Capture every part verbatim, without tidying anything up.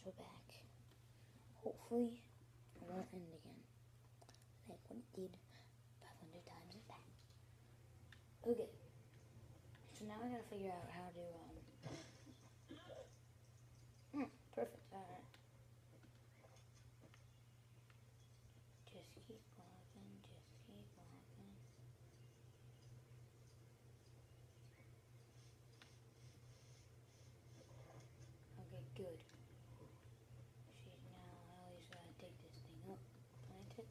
we're back. Hopefully, it won't end again. Like what it did five hundred times as bad. Okay. So now I gotta figure out how to, um... Hmm, perfect, alright. Just keep walking, just keep walking. Okay, good. She's now, I always gotta take this thing up, plant it.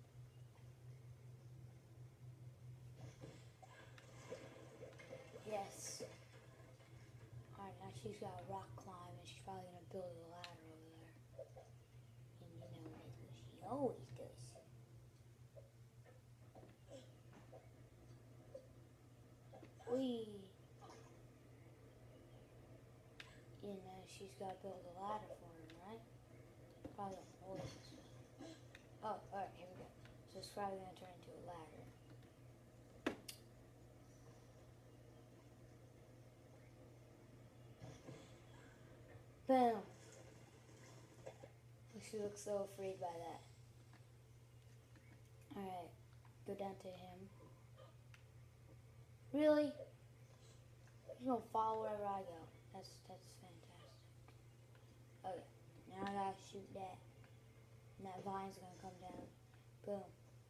Yes. Alright, now she's got a rock climb and she's probably gonna build a ladder over there. And you know that's what she always does. Whee! You know, she's gotta build a ladder for him, right? Probably gonna hold this. Oh, alright, here we go. So it's probably gonna turn into a ladder. Boom! She looks so afraid by that. Alright, go down to him. Really? He's gonna follow wherever I go. That's that's fantastic. Okay, now I gotta shoot that. And that vine's gonna come down. Boom.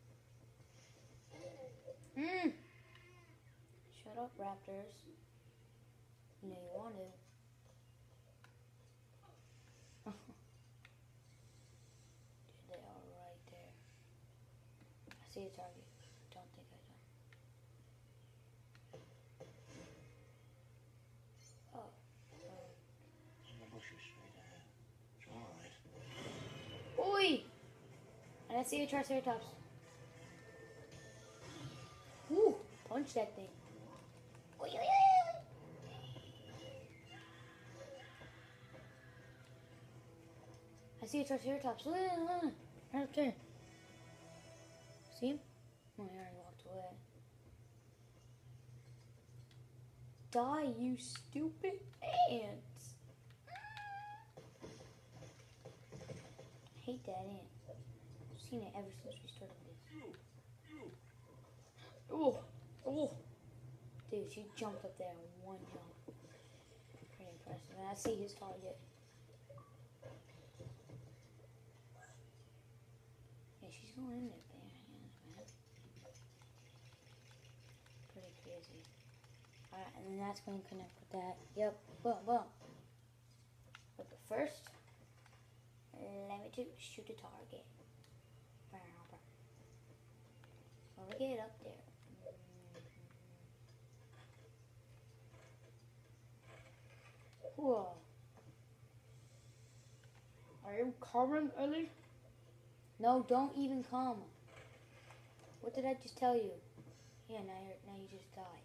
Mmm! Shut up, raptors. You know you want to. Dude, they are right there. I see a target. Don't think I don't. Oh. Um. In the bushes straight ahead. It's alright. Oi! And I see a triceratops. Woo! Punch that thing. Oi, oi, oi, oi. I see a triceratops. Look, look, look. Right up there. See him? Oh, he already walked away. Die, you stupid ants! I hate that ant. I've seen it ever since we started this. Oh, oh! Dude, she jumped up there in one jump. Pretty impressive. And I see his target. Yeah, she's going in there, man. Pretty crazy. Alright, and then that's going to connect with that. Yep, boom, boom. But first, let me to shoot a target. Well, we get up there. Whoa. Are you coming, Ellie? No, don't even come. What did I just tell you? Yeah, now you're, now you just died.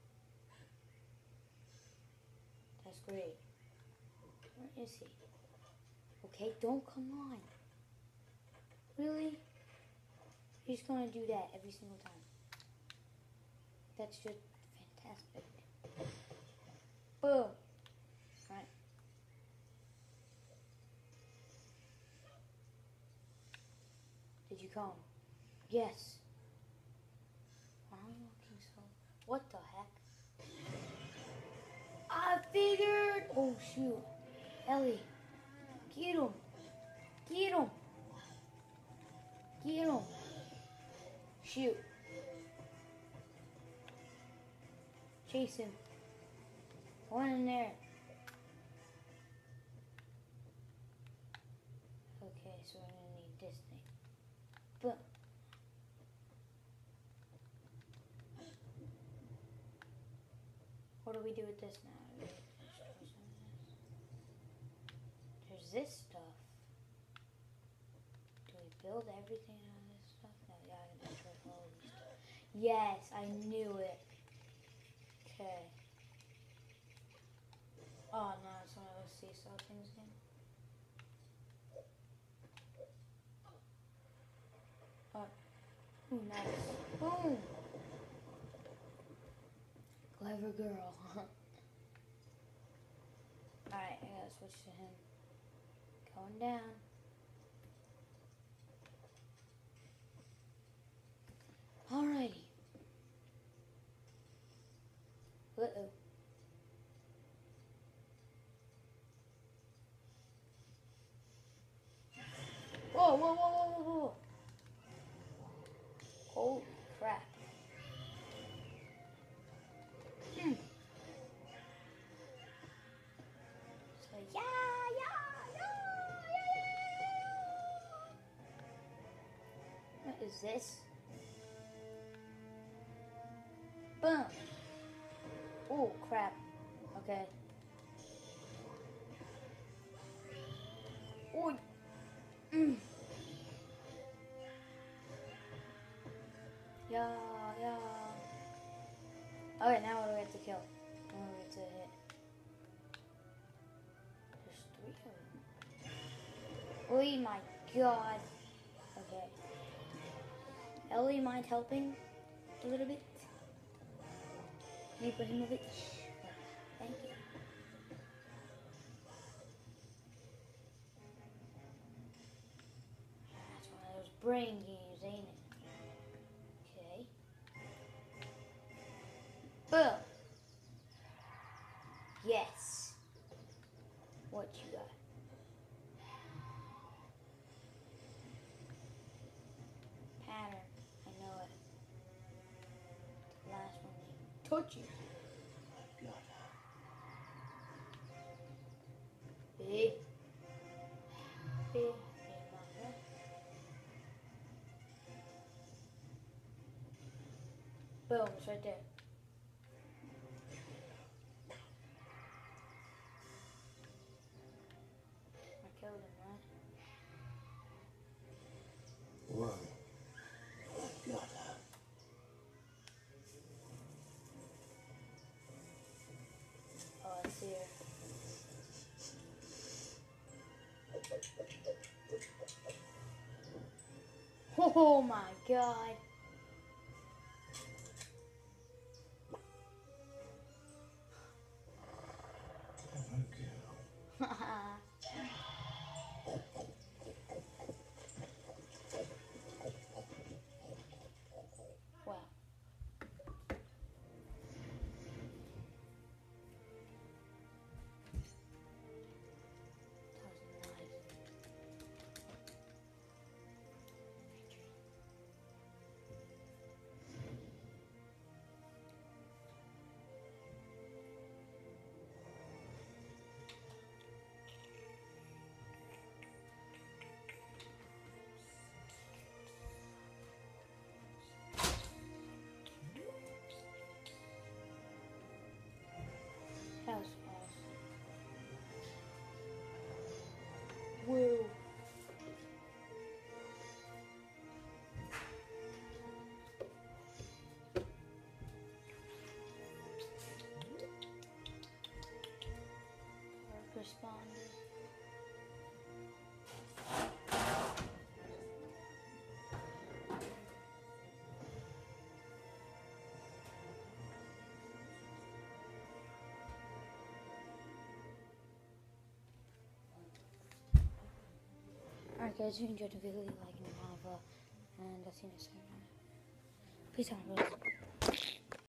That's great. Where is he? Okay, don't come on. Really? He's gonna do that every single time. That's just fantastic. Boom. Right. Did you come? Yes. Why are you walking so? What the heck? I figured. Oh shoot, Ellie, get him, get him, get him. Shoot. Chase him. Go in there. Okay, so we're gonna need this thing. Boom. What do we do with this now? There's this stuff. Do we build everything out of this stuff? No, yeah, I gotta destroy all of these stuff. Yes, I knew it. Okay. Oh no, it's one of those seesaw things again. Oh, ooh, nice. Boom! Clever girl. Alright, I gotta switch to him. Go Going down. Alrighty. Uh-oh. Whoa, whoa, whoa, whoa, whoa, whoa. Holy crap. Hmm. So, yeah, yeah, yeah, yeah. What is this? Boom. Oh, crap. Okay. Oh. Mm. Yeah, yeah. Okay, now what do we have to kill? Now we have to hit. There's three of them. Oh my god. Okay. Ellie, mind helping a little bit? Can you put him a bit? Thank you. That's one of those brain games, ain't it? Okay. Boom. Yes. What you got? Pattern. I know it. The last one they touch you. Big. Big. Boom, it's right there. I killed him, right? Whoa. God. Oh, it's here. Oh my god. Wow. That was awesome. Whoa. First responder. Alright guys, if you enjoyed the video, like and comment below, and I'll see you next time. Peace out, guys.